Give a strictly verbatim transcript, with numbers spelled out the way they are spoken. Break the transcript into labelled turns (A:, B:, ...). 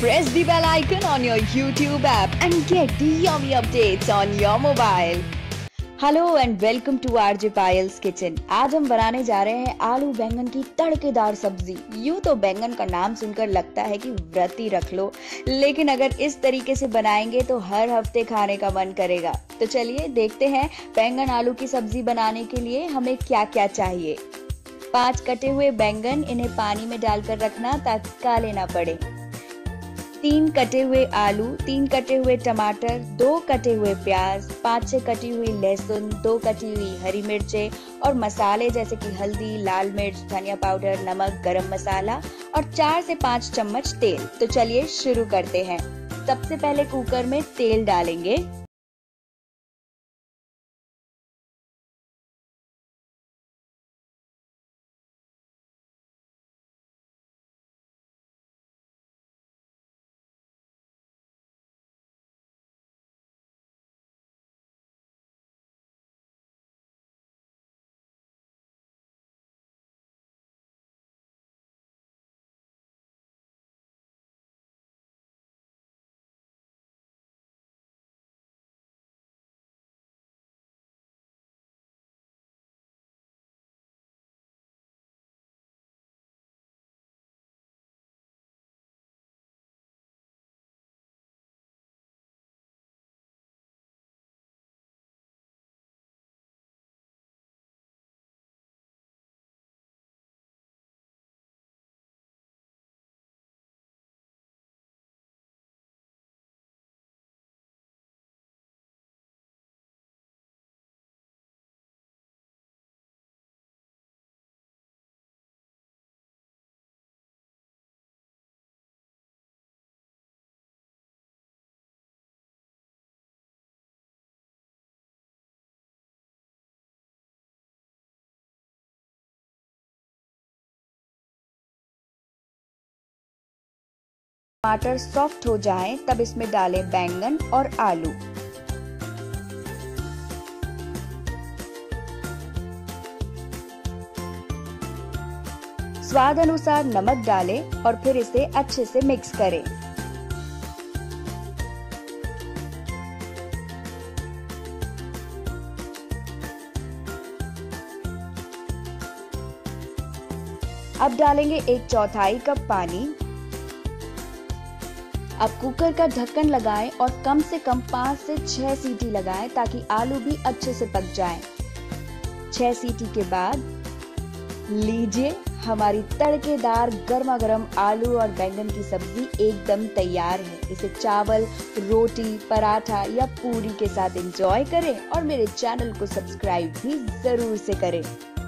A: press the bell icon on your YouTube app and get the yummy updates on your mobile. Hello and welcome to RJ Payal's kitchen. आज हम बनाने जा रहे हैं आलू बैंगन की तड़केदार सब्जी। यूँ तो बैंगन का नाम सुनकर लगता है कि व्रत ही रख लो, लेकिन अगर इस तरीके से बनाएंगे तो हर हफ्ते खाने का मन करेगा। तो चलिए देखते हैं बैंगन आलू की सब्जी बनाने के लिए हमें क्या क्या चाहिए। पांच कटे हुए बैंगन, इन्हें पानी में डालकर रखना ताकि काले ना पड़े। तीन कटे हुए आलू, तीन कटे हुए टमाटर, दो कटे हुए प्याज, पाँच छह कटी हुई लहसुन, दो कटी हुई हरी मिर्चें और मसाले जैसे कि हल्दी, लाल मिर्च, धनिया पाउडर, नमक, गरम मसाला और चार से पाँच चम्मच तेल। तो चलिए शुरू करते हैं। सबसे पहले कुकर में तेल डालेंगे। टमाटर सॉफ्ट हो जाएं, तब इसमें डालें बैंगन और आलू। स्वाद अनुसार नमक डालें और फिर इसे अच्छे से मिक्स करें। अब डालेंगे एक चौथाई कप पानी। अब कुकर का ढक्कन लगाएं और कम से कम पाँच से छह सीटी लगाएं ताकि आलू भी अच्छे से पक जाएं। छह सीटी के बाद लीजिए, हमारी तड़केदार गर्मा गर्म आलू और बैंगन की सब्जी एकदम तैयार है। इसे चावल, रोटी, पराठा या पूरी के साथ एंजॉय करें और मेरे चैनल को सब्सक्राइब भी जरूर से करें।